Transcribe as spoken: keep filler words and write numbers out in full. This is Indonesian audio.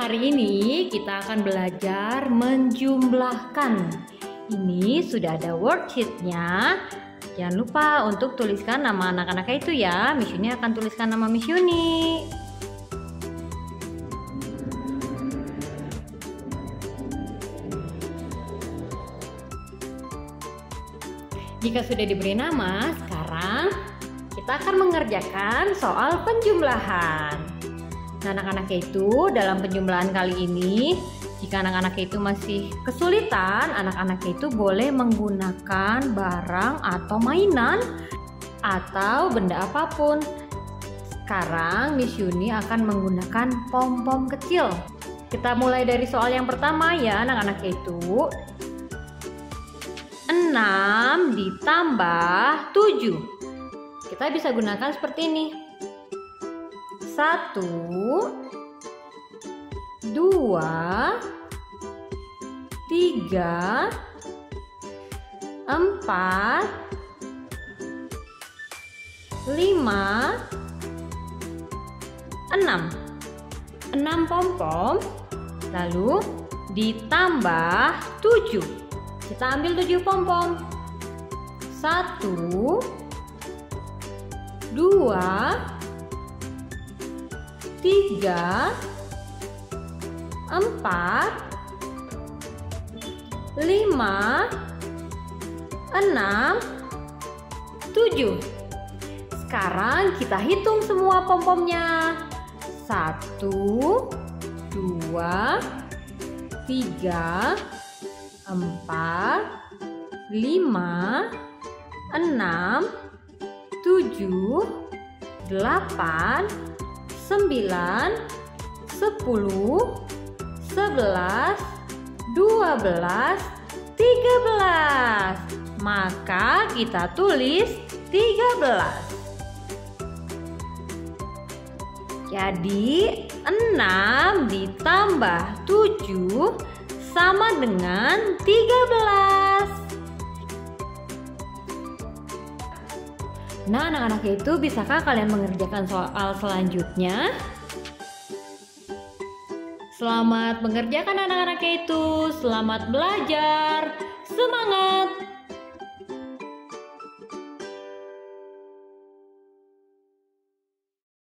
hari ini kita akan belajar menjumlahkan. Ini sudah ada worksheet-nya. Jangan lupa untuk tuliskan nama anak-anaknya itu ya. Miss Yuni akan tuliskan nama Miss Yuni. Jika sudah diberi nama, sekarang kita akan mengerjakan soal penjumlahan. Nah, anak-anaknya itu dalam penjumlahan kali ini, jika anak-anaknya itu masih kesulitan, anak-anaknya itu boleh menggunakan barang atau mainan atau benda apapun. Sekarang Miss Yuni akan menggunakan pom-pom kecil. Kita mulai dari soal yang pertama ya anak-anaknya itu. enam ditambah tujuh. Kita bisa gunakan seperti ini. Satu, dua, tiga, empat, lima, enam. Enam pom-pom, lalu ditambah tujuh. Kita ambil tujuh pom-pom. Satu, dua, tiga, empat, lima, enam, tujuh. Sekarang kita hitung semua pom-pomnya. Satu, dua, tiga, empat, lima, enam, tujuh, delapan, sembilan, sepuluh, sebelas, dua belas, tiga belas. Maka kita tulis tiga belas. Jadi enam ditambah tujuh sama dengan tiga belas. Nah, anak-anak itu bisakah kalian mengerjakan soal selanjutnya? Selamat mengerjakan anak-anak itu. Selamat belajar. Semangat!